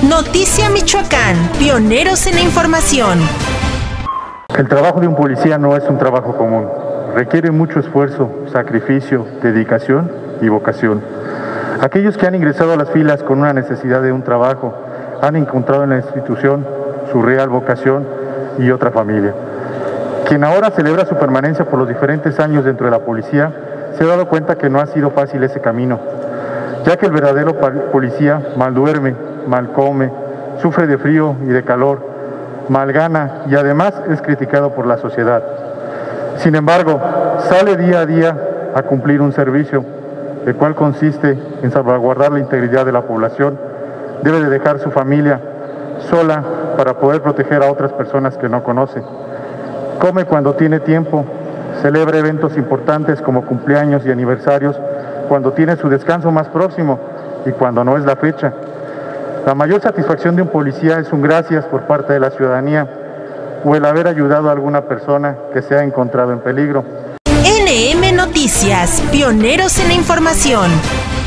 Noticia Michoacán, pioneros en la información. El trabajo de un policía no es un trabajo común. Requiere mucho esfuerzo, sacrificio, dedicación y vocación. Aquellos que han ingresado a las filas con una necesidad de un trabajo han encontrado en la institución su real vocación y otra familia. Quien ahora celebra su permanencia por los diferentes años dentro de la policía se ha dado cuenta que no ha sido fácil ese camino, ya que el verdadero policía mal duerme, mal come, sufre de frío y de calor, mal gana y además es criticado por la sociedad. Sin embargo, sale día a día a cumplir un servicio, el cual consiste en salvaguardar la integridad de la población. Debe de dejar su familia sola para poder proteger a otras personas que no conoce. Come cuando tiene tiempo, celebra eventos importantes como cumpleaños y aniversarios cuando tiene su descanso más próximo y cuando no es la fecha. La mayor satisfacción de un policía es un gracias por parte de la ciudadanía o el haber ayudado a alguna persona que se ha encontrado en peligro. NM Noticias, pioneros en la información.